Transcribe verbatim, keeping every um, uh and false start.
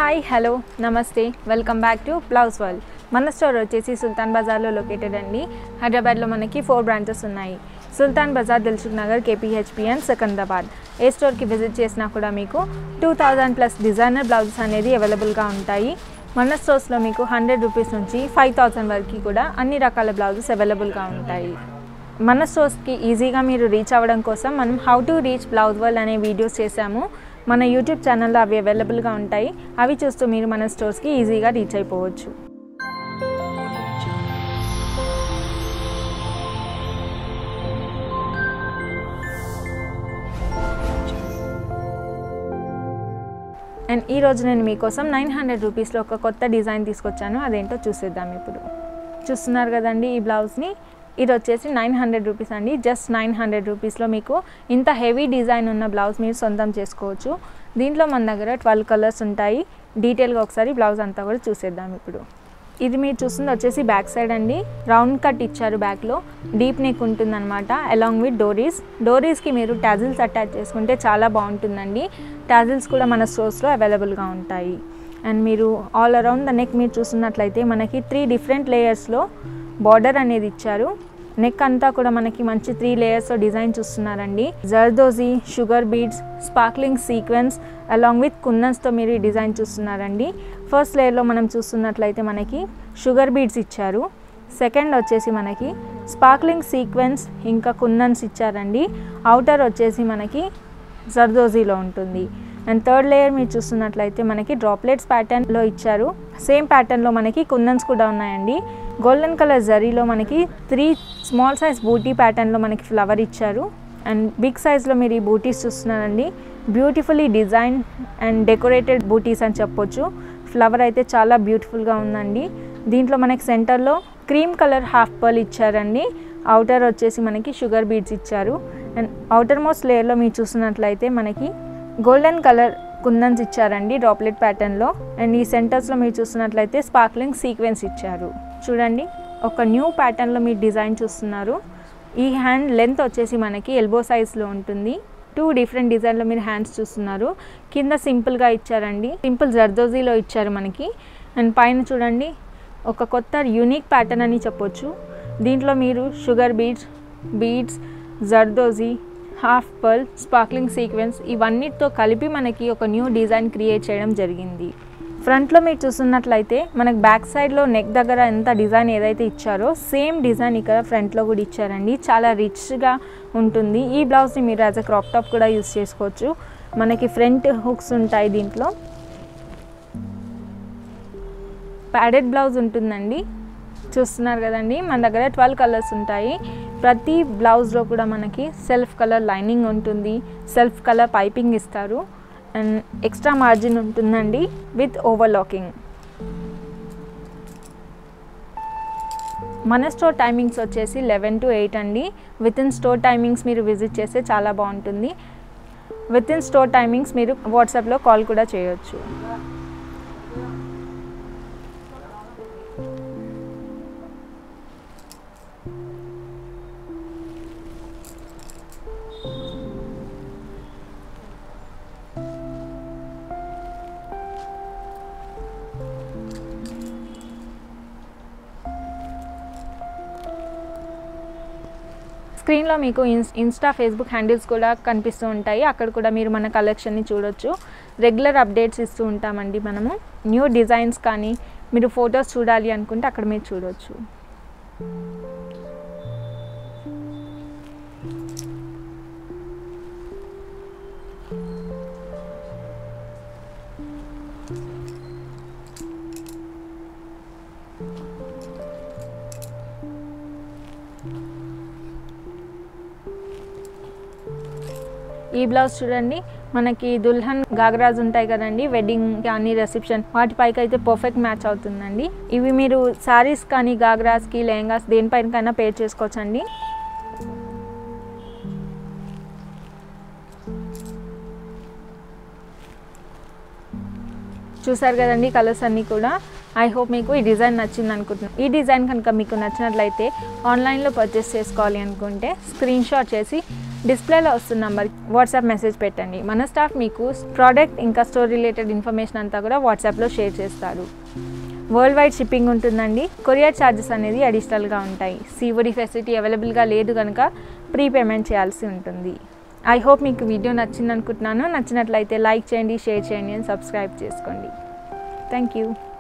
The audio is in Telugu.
Hi, hello, namaste, welcome back to Blouse World. మన స్టోర్ వచ్చేసి సుల్తాన్ బజార్లో లొకేటెడ్ అండి. హైదరాబాద్లో మనకి ఫోర్ బ్రాంచెస్ ఉన్నాయి. సుల్తాన్ బజార్, దిల్షుక్నగర్, కేపీహెచ్పి అండ్ సెకండరాబాద్. ఏ స్టోర్కి విజిట్ చేసినా కూడా మీకు two thousand plus designer blouses అనేది అవైలబుల్గా ఉంటాయి. మన స్టోర్స్లో మీకు హండ్రెడ్ రూపీస్ నుంచి ఫైవ్ థౌజండ్ వరకు కూడా అన్ని రకాల బ్లౌజెస్ అవైలబుల్గా ఉంటాయి. మన స్టోర్స్కి ఈజీగా మీరు రీచ్ అవ్వడం కోసం మనం how to reach blouse world అనే వీడియోస్ చేసాము. మన యూట్యూబ్ ఛానల్లో అవి అవైలబుల్గా ఉంటాయి. అవి చూస్తూ మీరు మన స్టోర్స్కి ఈజీగా రీచ్ అయిపోవచ్చు. అండ్ ఈరోజు నేను మీకోసం నైన్ హండ్రెడ్ రూపీస్లో ఒక కొత్త డిజైన్ తీసుకొచ్చాను. అదేంటో చూసేద్దాం. ఇప్పుడు చూస్తున్నారు కదండి ఈ బ్లౌజ్ని. ఇది వచ్చేసి నైన్ హండ్రెడ్ రూపీస్ అండి. జస్ట్ నైన్ హండ్రెడ్ రూపీస్లో మీకు ఇంత హెవీ డిజైన్ ఉన్న బ్లౌజ్ మీరు సొంతం చేసుకోవచ్చు. దీంట్లో మన దగ్గర ట్వెల్వ్ కలర్స్ ఉంటాయి. డీటెయిల్గా ఒకసారి బ్లౌజ్ అంతా కూడా చూసేద్దాం. ఇప్పుడు ఇది మీరు చూస్తుంది వచ్చేసి బ్యాక్ సైడ్ అండి. రౌండ్ కట్ ఇచ్చారు. బ్యాక్లో డీప్ నెక్ ఉంటుందన్నమాట. Along with doris. డోరీస్కి మీరు టాజిల్స్ అటాచ్ చేసుకుంటే చాలా బాగుంటుందండి. టాజిల్స్ కూడా మన స్టోర్స్లో అవైలబుల్గా ఉంటాయి. అండ్ మీరు ఆల్ అరౌండ్ ద నెక్ మీరు చూస్తున్నట్లయితే మనకి త్రీ డిఫరెంట్ లేయర్స్లో బార్డర్ అనేది ఇచ్చారు. నెక్ అంతా కూడా మనకి మంచి త్రీ లేయర్స్లో డిజైన్ చూస్తున్నారండి. Zardozi, sugar beads, sparkling sequins along with కుందన్స్తో మీరు ఈ డిజైన్ చూస్తున్నారండి. ఫస్ట్ లేయర్లో మనం చూస్తున్నట్లయితే మనకి షుగర్ బీడ్స్ ఇచ్చారు. సెకండ్ వచ్చేసి మనకి స్పార్క్లింగ్ సీక్వెన్స్ ఇంకా కుందన్స్ ఇచ్చారండి. అవుటర్ వచ్చేసి మనకి జర్దోజీలో ఉంటుంది. అండ్ థర్డ్ లేయర్ మీరు చూస్తున్నట్లయితే మనకి డ్రాప్లెట్స్ ప్యాటర్న్లో ఇచ్చారు. సేమ్ ప్యాటర్న్లో మనకి కుందన్స్ కూడా ఉన్నాయండి. గోల్డెన్ కలర్ జరీలో మనకి త్రీ స్మాల్ సైజ్ బూటీ ప్యాటర్న్లో మనకి ఫ్లవర్ ఇచ్చారు. అండ్ బిగ్ సైజ్లో మీరు ఈ బూటీస్ చూస్తున్నారండి. Beautifully design and decorated butis అని చెప్పొచ్చు. ఫ్లవర్ అయితే చాలా బ్యూటిఫుల్గా ఉందండి. దీంట్లో మనకి సెంటర్లో క్రీమ్ కలర్ హాఫ్ పర్ల్ ఇచ్చారండి. అవుటర్ వచ్చేసి మనకి షుగర్ బీడ్స్ ఇచ్చారు. అండ్ అవుటర్ మోస్ట్ లేయర్లో మీరు చూస్తున్నట్లయితే మనకి గోల్డెన్ కలర్ కుందన్స్ ఇచ్చారండి డ్రాప్లెట్ ప్యాటర్న్లో. అండ్ ఈ సెంటర్స్లో మీరు చూస్తున్నట్లయితే స్పార్క్లింగ్ సీక్వెన్స్ ఇచ్చారు. చూడండి, ఒక న్యూ ప్యాటర్న్లో మీరు డిజైన్ చూస్తున్నారు. ఈ హ్యాండ్ లెంత్ వచ్చేసి మనకి ఎల్బో సైజ్లో ఉంటుంది. టూ డిఫరెంట్ డిజైన్లో మీరు హ్యాండ్స్ చూస్తున్నారు. కింద సింపుల్గా ఇచ్చారండి. సింపుల్ జర్దోజీలో ఇచ్చారు మనకి. అండ్ పైన చూడండి, ఒక కొత్త యూనిక్ ప్యాటర్న్ అని చెప్పొచ్చు. దీంట్లో మీరు sugar beads, beads, zardozi, half pearl, sparkling sequins ఇవన్నిటితో కలిపి మనకి ఒక న్యూ డిజైన్ క్రియేట్ చేయడం జరిగింది. ఫ్రంట్లో మీరు చూస్తున్నట్లయితే మనకు బ్యాక్ సైడ్లో నెక్ దగ్గర ఎంత డిజైన్ ఏదైతే ఇచ్చారో సేమ్ డిజైన్ ఇక్కడ ఫ్రంట్లో కూడా ఇచ్చారండి. చాలా రిచ్గా ఉంటుంది. ఈ బ్లౌజ్ని మీరు యాజ్ అ క్రాప్ టాప్ కూడా యూస్ చేసుకోవచ్చు. మనకి ఫ్రంట్ హుక్స్ ఉంటాయి. దీంట్లో ప్యాడెడ్ బ్లౌజ్ ఉంటుందండి. చూస్తున్నారు కదండి, మన దగ్గర ట్వెల్వ్ కలర్స్ ఉంటాయి. ప్రతి బ్లౌజ్లో కూడా మనకి సెల్ఫ్ కలర్ లైనింగ్ ఉంటుంది. సెల్ఫ్ కలర్ పైపింగ్ ఇస్తారు. అండ్ ఎక్స్ట్రా మార్జిన్ ఉంటుందండి విత్ ఓవర్లాకింగ్. మన స్టోర్ టైమింగ్స్ వచ్చేసి లెవెన్ టు ఎయిట్ అండి. విత్ ఇన్ స్టోర్ టైమింగ్స్ మీరు విజిట్ చేస్తే చాలా బాగుంటుంది. విత్ ఇన్ స్టోర్ టైమింగ్స్ మీరు వాట్సాప్లో కాల్ కూడా చేయొచ్చు. స్క్రీన్లో మీకు ఇన్స్టా, ఫేస్బుక్ హ్యాండిల్స్ కూడా కనిపిస్తూ ఉంటాయి. అక్కడ కూడా మీరు మన కలెక్షన్ని చూడొచ్చు. రెగ్యులర్ అప్డేట్స్ ఇస్తూ ఉంటామండి మనము. న్యూ డిజైన్స్ కానీ మీరు ఫొటోస్ చూడాలి అనుకుంటే అక్కడ మీరు చూడొచ్చు. ఈ బ్లౌజ్ చూడండి, మనకి దుల్హన్ గాగ్రాస్ ఉంటాయి కదండి, వెడ్డింగ్ కానీ రిసెప్షన్ వాటిపైకి అయితే పర్ఫెక్ట్ మ్యాచ్ అవుతుందండి. ఇవి మీరు శారీస్ కానీ గాగ్రాస్కి, లెహంగాస్ దేనిపైనకైనా పేర్ చేసుకోవచ్చండి. చూసారు కదండి కలర్స్ అన్నీ కూడా. ఐ హోప్ మీకు ఈ డిజైన్ నచ్చింది అనుకుంటున్నాను. ఈ డిజైన్ కనుక మీకు నచ్చినట్లయితే ఆన్లైన్లో పర్చేస్ చేసుకోవాలి అనుకుంటే స్క్రీన్ షాట్ చేసి డిస్ప్లేలో వస్తున్న నెంబర్ వాట్సాప్ మెసేజ్ పెట్టండి. మన స్టాఫ్ మీకు ప్రోడక్ట్ ఇంకా స్టోర్ రిలేటెడ్ ఇన్ఫర్మేషన్ అంతా కూడా వాట్సాప్లో షేర్ చేస్తారు. వరల్డ్ వైడ్ షిప్పింగ్ ఉంటుందండి. కొరియర్ ఛార్జెస్ అనేది అడిషనల్గా ఉంటాయి. సీఓడి ఫెసిలిటీ అవైలబుల్గా లేదు కనుక ప్రీ పేమెంట్ చేయాల్సి ఉంటుంది. ఐ హోప్ మీకు వీడియో నచ్చింది అనుకుంటున్నాను. నచ్చినట్లయితే లైక్ చేయండి, షేర్ చేయండి అండ్ సబ్స్క్రైబ్ చేసుకోండి. Thank you.